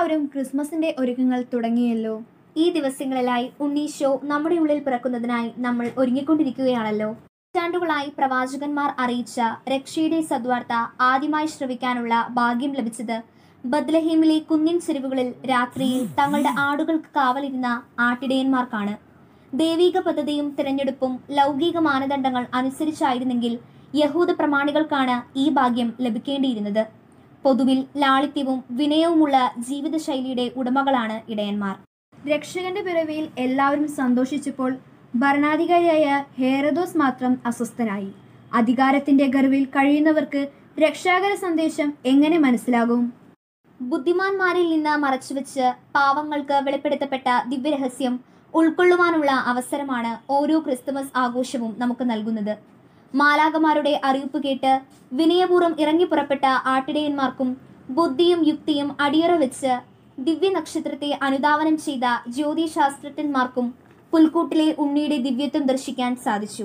എല്ലാവരും ക്രിസ്മസിന്റെ ഒരുക്കങ്ങൾ തുടങ്ങിയല്ലോ. ഈ ദിവസങ്ങളിലായി ഉണ്ണീശോ നമ്മുടെ ഉള്ളിൽ പിറക്കുന്നതിനായി നമ്മൾ ഒരുങ്ങിക്കൊണ്ടിരിക്കുകയാണല്ലോ. നൂറ്റാണ്ടുകളായി പ്രവാചകന്മാർ അറിയിച്ച രക്ഷയുടെ സദ്വാർത്ത ആദ്യമായി ശ്രവിക്കാനുള്ള ഭാഗ്യം ലഭിച്ചത് ബത്ലഹേമിലെ കുന്നിൻ ചെരുവുകളിൽ രാത്രിയിൽ തങ്ങളുടെ ആടുകൾക്ക് കാവലിരുന്ന ആട്ടിടയന്മാർക്കാണ്. ദൈവിക പദ്ധതിയും തിരഞ്ഞെടുപ്പും ലൗകിക മാനദണ്ഡങ്ങൾ അനുസരിച്ചായിരുന്നെങ്കിൽ യഹൂദ പ്രമാണികൾക്കാണ് ഈ ഭാഗ്യം ലഭിക്കേണ്ടിയിരുന്നത്. പൊതുവിൽ ലാളിത്യവും വിനയവുമുള്ള ജീവിതശൈലിയുടെ ഉടമകളാണ് ഇടയന്മാർ. രക്ഷകന്റെ പിറവിയിൽ എല്ലാവരും സന്തോഷിച്ചപ്പോൾ ഭരണാധികാരിയായ ഹേറോദോസ് മാത്രം അസ്വസ്ഥനായി. അധികാരത്തിന്റെ ഗർവിൽ കഴിയുന്നവർക്ക് രക്ഷാകര സന്ദേശം എങ്ങനെ മനസ്സിലാകും? ബുദ്ധിമാന്മാരിൽ നിന്ന് മറച്ചുവെച്ച് പാവങ്ങൾക്ക് വെളിപ്പെടുത്തപ്പെട്ട ദിവ്യരഹസ്യം ഉൾക്കൊള്ളുവാനുള്ള അവസരമാണ് ഓരോ ക്രിസ്തുമസ് ആഘോഷവും നമുക്ക് നൽകുന്നത്. മാലാഖമാരുടെ അറിയിപ്പ് കേട്ട് വിനയപൂർവ്വം ഇറങ്ങി പുറപ്പെട്ട ആട്ടിടയന്മാർക്കും ബുദ്ധിയും യുക്തിയും അടിയറ വെച്ച് ദിവ്യ നക്ഷത്രത്തെ അനുധാവനം ചെയ്ത ജ്യോതിശാസ്ത്രജ്ഞന്മാർക്കും പുൽക്കൂട്ടിലെ ഉണ്ണിയുടെ ദിവ്യത്വം ദർശിക്കാൻ സാധിച്ചു.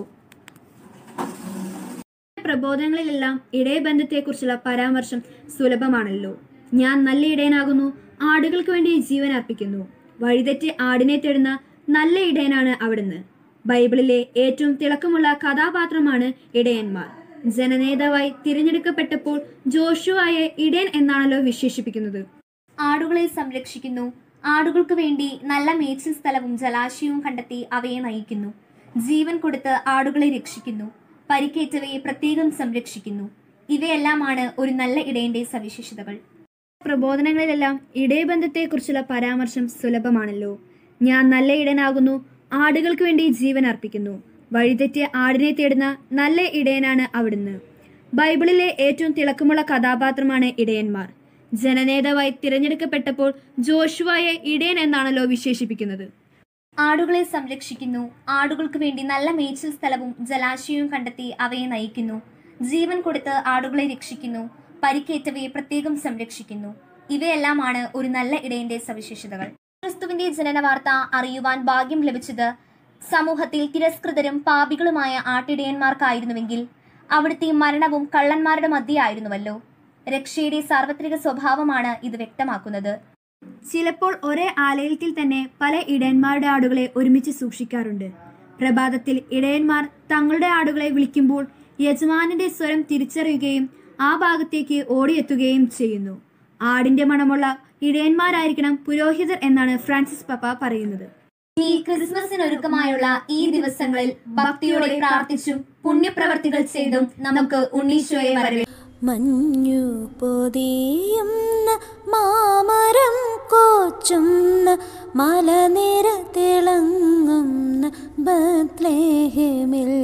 പ്രബോധനങ്ങളിലെല്ലാം ഇടയബന്ധത്തെക്കുറിച്ചുള്ള പരാമർശം സുലഭമാണല്ലോ. ഞാൻ നല്ല ഇടയനാകുന്നു, ആടുകൾക്ക് വേണ്ടി ജീവൻ അർപ്പിക്കുന്നു. വഴിതെറ്റി ആടിനെ തേടുന്ന നല്ല ഇടയനാണ് അവിടുന്ന്. ബൈബിളിലെ ഏറ്റവും തിളക്കമുള്ള കഥാപാത്രമാണ് ഇടയന്മാർ. ജനനേതാവായി തിരഞ്ഞെടുക്കപ്പെട്ടപ്പോൾ ജോഷുവയെ ഇടയൻ എന്നാണല്ലോ വിശേഷിപ്പിക്കുന്നത്. ആടുകളെ സംരക്ഷിക്കുന്നു. ആടുകൾക്ക് വേണ്ടി നല്ല മേച്ചിൽ സ്ഥലവും ജലാശയവും കണ്ടെത്തി അവയെ നയിക്കുന്നു. ജീവൻ കൊടുത്ത് ആടുകളെ രക്ഷിക്കുന്നു. പരിക്കേറ്റവയെ പ്രത്യേകം സംരക്ഷിക്കുന്നു. ഇവയെല്ലാമാണ് ഒരു നല്ല ഇടയന്റെ സവിശേഷതകൾ. പ്രബോധനങ്ങളിലെല്ലാം ഇടയബന്ധത്തെക്കുറിച്ചുള്ള പരാമർശം സുലഭമാണല്ലോ. ഞാൻ നല്ല ഇടയനാകുന്നു, ആടുകൾക്ക് വേണ്ടി ജീവൻ അർപ്പിക്കുന്നു. വഴിതെറ്റിയ ആടിനെ തേടുന്ന നല്ല ഇടയനാണ് അവിടുന്ന്. ബൈബിളിലെ ഏറ്റവും തിളക്കമുള്ള കഥാപാത്രമാണ് ഇടയന്മാർ. ജനനേതാവായി തിരഞ്ഞെടുക്കപ്പെട്ടപ്പോൾ ജോഷുവയെ ഇടയൻ എന്നാണല്ലോ വിശേഷിപ്പിക്കുന്നത്. ആടുകളെ സംരക്ഷിക്കുന്നു. ആടുകൾക്ക് വേണ്ടി നല്ല മേച്ചിൽ സ്ഥലവും ജലാശയവും കണ്ടെത്തി അവയെ നയിക്കുന്നു. ജീവൻ കൊടുത്ത് ആടുകളെ രക്ഷിക്കുന്നു. പരിക്കേറ്റവയെ പ്രത്യേകം സംരക്ഷിക്കുന്നു. ഇവയെല്ലാമാണ് ഒരു നല്ല ഇടയന്റെ സവിശേഷതകൾ. ക്രിസ്തുവിന്റെ ജനന വാർത്ത അറിയുവാൻ ഭാഗ്യം ലഭിച്ചത് സമൂഹത്തിൽ തിരസ്കൃതരും പാപികളുമായ ആട്ടിടയന്മാർക്കായിരുന്നുവെങ്കിൽ അവിടുത്തെ മരണവും കള്ളന്മാരുടെ മധ്യയായിരുന്നുവല്ലോ. രക്ഷയുടെ സാർവത്രിക സ്വഭാവമാണ് ഇത് വ്യക്തമാക്കുന്നത്. ചിലപ്പോൾ ഒരേ ആലയത്തിൽ തന്നെ പല ഇടയന്മാരുടെ ആടുകളെ ഒരുമിച്ച് സൂക്ഷിക്കാറുണ്ട്. പ്രഭാതത്തിൽ ഇടയന്മാർ തങ്ങളുടെ ആടുകളെ വിളിക്കുമ്പോൾ യജമാനന്റെ സ്വരം തിരിച്ചറിയുകയും ആ ഭാഗത്തേക്ക് ഓടിയെത്തുകയും ചെയ്യുന്നു. ആടിന്റെ മണമുള്ള ഇടയന്മാരായിരിക്കണം പുരോഹിതർ എന്നാണ് ഫ്രാൻസിസ് പാപ്പ പറയുന്നത്. ഈ ക്രിസ്മസിനൊരുക്കമായുള്ള ഈ ദിവസങ്ങളിൽ ഭക്തിയോടെ പ്രാർത്ഥിച്ചും പുണ്യപ്രവർത്തികൾ ചെയ്തും നമുക്ക് ഉണ്ണീശോയെ വരവേൽക്കാം. മഞ്ഞു പൊതിയുന്ന മാമരം കോച്ചുന്ന മലനിര തിളങ്ങുന്ന ബത്ലഹേമിൽ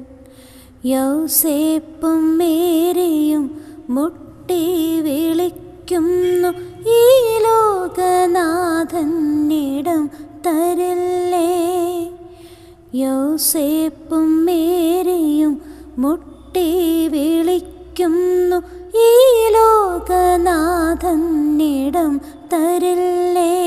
യൗസേപ്പും മേരിയും മുട്ടി വിളിക്കുന്നു, ഈ ലോകനാഥന്നിടം തരില്ലേ. യൗസേപ്പും മേരിയും മുട്ടി വിളിക്കുന്നു, ഈ ലോകനാഥന്നിടം തരില്ലേ.